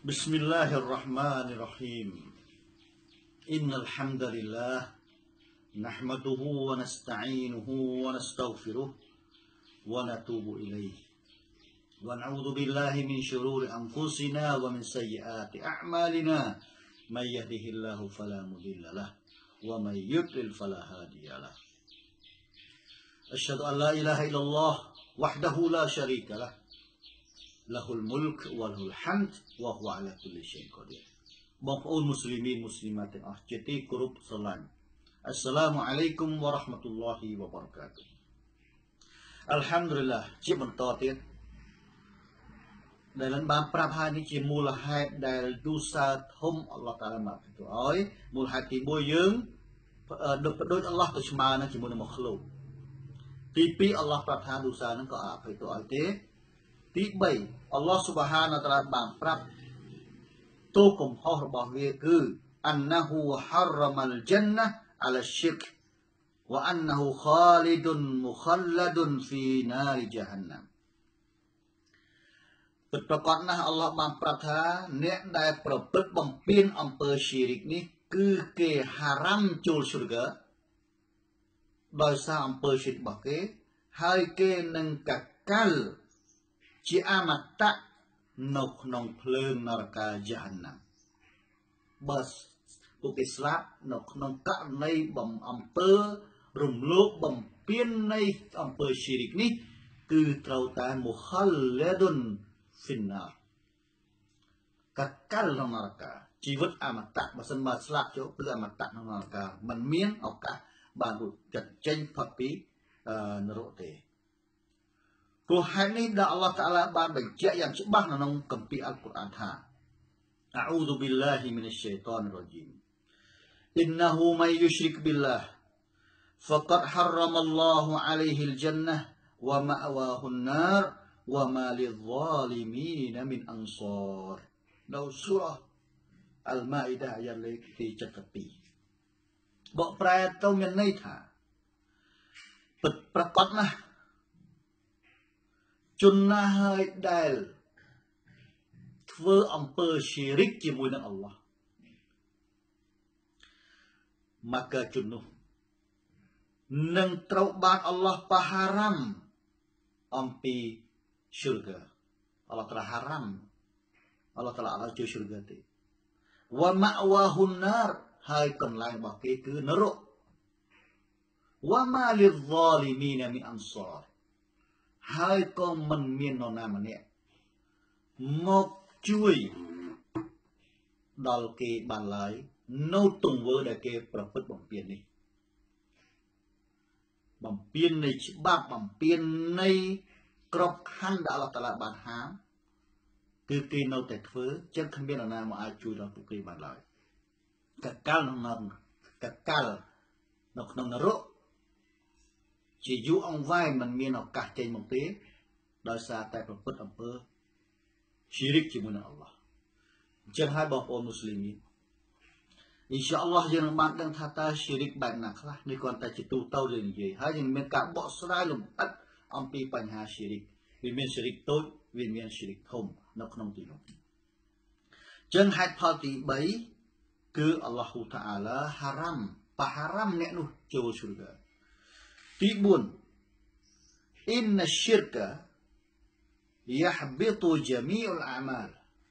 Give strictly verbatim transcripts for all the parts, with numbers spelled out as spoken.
Bismillahirrahmanirrahim. Innal hamdalillah nahmaduhu wa nasta'inuhu wa nastaghfiruh wa natubu ilaih. Wa na'udzu billahi min syururi anfusina wa min sayyiati a'malina. May yahdihillahu fala mudhillalah wa may yudlil fala hadiyalah. Asyhadu an la ilaha illallah wahdahu la syarikalah. Lahul mulk walhul hamd wa huwa ala kulli syai'in qadir. បងប្អូន muslimin muslimat ទាំងអស់ជាទីគោរពស្រឡាញ់ Assalamualaikum warahmatullahi wabarakatuh. Alhamdulillah ជាបន្តទៀតដែលនឹងបានប្រាប់ហើយនេះជាមូលហេតុដែលយូសាធំអល់ឡោះតាឡាមកទៅឲ្យមូលហេតុទីមួយយើងដូចអល់ឡោះទៅស្មើនឹងជាមួយនឹងមកឃ្លោកទីពីរអល់ឡោះប្រាប់ថាយូសានឹងក៏អភ័យទោសឲ្យទេទីបីអល់ឡោះស៊ុបហានតាឡាបានប្រាប់ទោសកំហុសរបស់វាគឺអានណាហ៊ូហារ៉ាម៉ាល់ជន្ណាអាឡាឈិកវ៉ាអានណាហ៊ូខាលីឌុនមុខលឌុនហ្វីណារីជហានណាមពិតប្រាកដណាស់អល់ឡោះបានប្រាប់ថាអ្នកដែលប្រព្រឹត្តបំពានអំពើឈីរិកនេះគឺគេហារ៉ាំចូលស៊ុរហ្គាដោយសារអំពើឈីរិករបស់គេហើយគេនឹងកកាល់ជាអមតៈនៅក្នុងភ្លើងនរកាយហានណាមបើពួកគេស្លាប់នៅក្នុងករណីបំអំពើរំលោភបំពាននៃអំពើឈីរិកនេះគឺត្រូវតែមុខលឌុនហ្វីណាកកាល់ក្នុងនរកាជីវិតអមតៈបើសិនបើស្លាប់ចូលគឺអមតៈក្នុងនរកាមិនមានឱកាសបានរួចចិត្តចេញផុតពីនរកទេព្រោះហេតុនេះដែលអល់ឡោះតាអាឡាបានបញ្ជាក់យ៉ាងច្បាស់នៅក្នុងគម្ពីរអល់កុរអានថាអអ៊ូឌុប៊ីឡាហ៊ីមីនស្សៃតានរ៉ជីមអ៊ីនណាហ៊ូមៃយុશ્រិកប៊ីឡាហ៍ហ្វកដហារ៉ាមអល់ឡោហ៊ូអាឡៃហ៊ីលជន្ណាវ៉ាម៉ាវ៉ាហ៊ុនណារវ៉ាម៉ាលិហ្សាលីមីនមីនអន្សារនៅសូរ៉ាអល់ម៉ាអ៊ីដាអាយ៉ាលេខទីเจ็ดสิบสองបកប្រែទៅមានន័យថាពិតប្រាកដណាស់ជនណាហើយដែលធ្វើអំពើឈីរិកជាមួយនឹងអល់ឡោះមកកជននោះនឹងត្រូវបានអល់ឡោះបហារ៉ាំអំពីស៊ុរហ្គាអល់ឡោះត្រាហារ៉ាំអល់ឡោះត្រាអត់ជួយស៊ុរហ្គាទេវ៉ាម៉ាវ៉ាហ៊ុនណារហើយកន្លែងរបស់គេគឺនរកវ៉ាម៉ាលិហ្សាលីមីនមីនអន្សារហើយក៏មិនមាននរណាម្នាក់មកជួយដល់គេបានឡើយនៅទង្វើដែលគេប្រព្រឹត្តបំពាននេះបំពាននៃច្បាប់បំពាននៃក្របខ័ណ្ឌដែលអល់ឡោះតាអាឡាបានហាមគឺគេនៅតែធ្វើចឹងគ្មាននរណាមកអាចជួយដល់ពួកគេបានឡើយកកាល់ក្នុងកកាល់នៅក្នុងនរកជាយូរអង្វែងមិនមានឱកាសចេញមកទេដោយសារតែប្រព្រឹត្តអំពើឈីរិកជាមួយនឹងអល់ឡោះអញ្ចឹងហើយបងប្អូនមូស្លីមីនអ៊ីនសាអល់ឡោះយើងនឹងបានដឹងថាតើឈីរិកបែបណាខ្លះនេះគ្រាន់តែជាទូទៅយើងនិយាយហើយយើងមានការបកស្រាយលម្អិតអំពីបញ្ហាឈីរិកវាមានឈីរិកតូចវាមានឈីរិកធំនៅក្នុងទីនោះអញ្ចឹងហេតុផលទីបីគឺអល់ឡោះតាអាឡាហារ៉ាំបហារ៉ាំអ្នកនោះចូលស៊ុរហ្គាទីបួន إن الشرك يحبط جميع الأعمال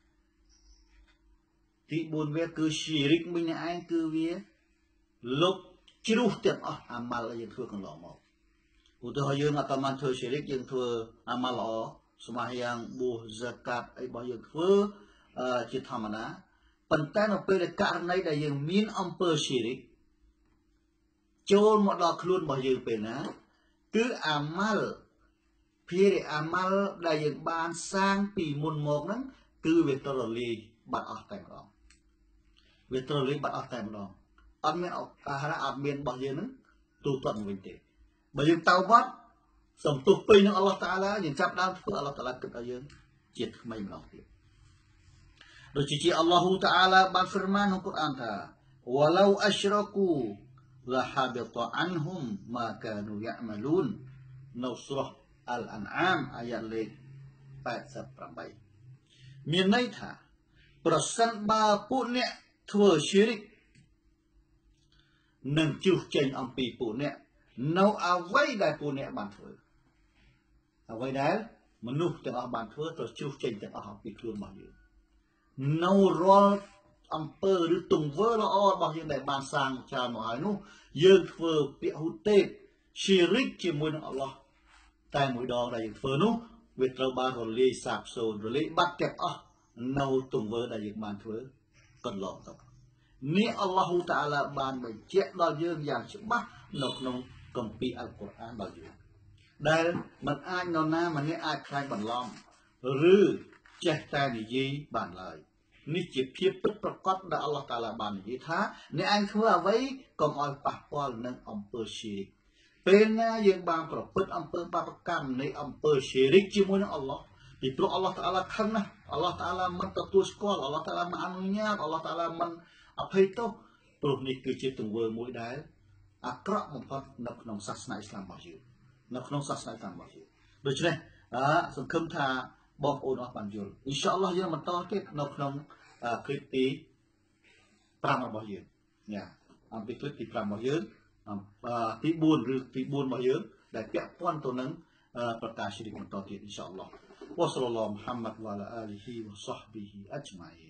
ទីបួនវាគឺឈីរិកមួយនេះឯងគឺវាលុបជ្រុះទាំងអស់អាម៉ាល់ដែលយើងធ្វើកន្លងមកឧទាហរណ៍យើងអត់បានធ្វើឈីរិកយើងធ្វើអាម៉ាល់ល្អស្មារយ៉ាងបួសហ្សាកាតអីរបស់យើងធ្វើជាធម្មតាប៉ុន្តែនៅពេលដែលករណីដែលយើងមានអំពើឈីរិកចូលមកដល់ខ្លួនរបស់យើងពេលណាគឺអាម៉ាល់ភារៈអាម៉ាល់ដែលយើងបានសាងពីមុនមកហ្នឹងគឺវាទៅរលាយបាត់អស់តែម្ដងវាទៅរលាយបាត់អស់តែម្ដងអត់មានឱកាសអត់មានរបស់យើងហ្នឹងទូទាត់មកវិញទេបើយើងតើវត្តសំទុះពេញនឹងអល់ឡោះតាអាឡាយើងចាប់ដើមធ្វើអល់ឡោះតាអាឡាគិតឲ្យយើងជាថ្មីម្ដងទៀតដូចជាអល់ឡោះតាអាឡាបានហ្វឺរម៉ានក្នុងកូរ៉ានថាវ៉ាឡូអជ្រកូلحبط عنهم ما كانوا يعملون នៅសូរ៉ាអល់អានអាមអាយ៉ាលេខ แปดสิบแปด មានន័យថាប្រសិនបើពួកអ្នកធ្វើជារិកនឹងជុះចេញអំពីពួកអ្នកនៅអ្វីដែលពួកអ្នកបានធ្វើអ្វីដែលមនុស្សទាំងអស់បានធ្វើទៅជុះចេញទាំងអស់អំពីខ្លួនរបស់យើងនៅរាល់អំពើឬទង្វើល្អរបស់យើងដែលបានសាងច្រើនមកហើយនោះយើងធ្វើពាក្យហ៊ូតេបជារិកជាមួយនឹងអល់ឡោះតែមួយដងដែលយើងធ្វើនោះវាត្រូវបានរលាយសាបសូន្យរលាយបាត់ទាំងអស់នៅទង្វើដែលយើងបានធ្វើកន្លងទៅនេះអល់ឡោះតាអាឡាបានបញ្ជាក់ដល់យើងយ៉ាងច្បាស់នៅក្នុងគម្ពីរអល់កុរអានដល់យើងដែលមិនអាចនរណាម្នាក់អាចខ្លាចបន្លំឬចេះតែនិយាយបានឡើយនេះជាភាពពិតប្រាកដដែលអល់ឡោះតាអាឡាបាននិយាយថាអ្នកឯងធ្វើអ្វីកុំឲ្យប៉ះពាល់នឹងអំពើឈីរិកពេលណាយើងបានប្រព្រឹត្តអំពើបាបកម្មនៃអំពើឈីរិកជាមួយនឹងអល់ឡោះពីព្រោះអល់ឡោះតាអាឡាខឹងណាស់អល់ឡោះតាអាឡាមិនទទួលស្គាល់អល់ឡោះតាអាឡាមិនអនុញ្ញាតអល់ឡោះតាអាឡាមិនអភ័យទោសព្រោះនេះគឺជាទង្វើមួយដែលអាក្រក់បំផុតនៅក្នុងសាសនាអ៊ីស្លាមរបស់យើងនៅក្នុងសាសនាអ៊ីស្លាមរបស់យើងដូច្នេះសង្ឃឹមថាបងប្អូនអស់បានយល់អ៊ីនសាអល់ឡោះយើងបន្តទៀតនៅក្នុងคลิปទីប្រាំរបស់យើងណាអំពីคลิปទីប្រាំរបស់យើងទីបួនឬទីបួនរបស់យើងដែលពាក់ព័ន្ធទៅនឹងប្រការជ្រិកបន្តទៀតអ៊ីនសាអល់ឡោះវ៉ាសឡឡោះមុហាម៉ាត់វ៉ាឡាអាលីហ៊ីវ៉ាសហ្ប៊ីហ៊ីអជ្ម៉ៃ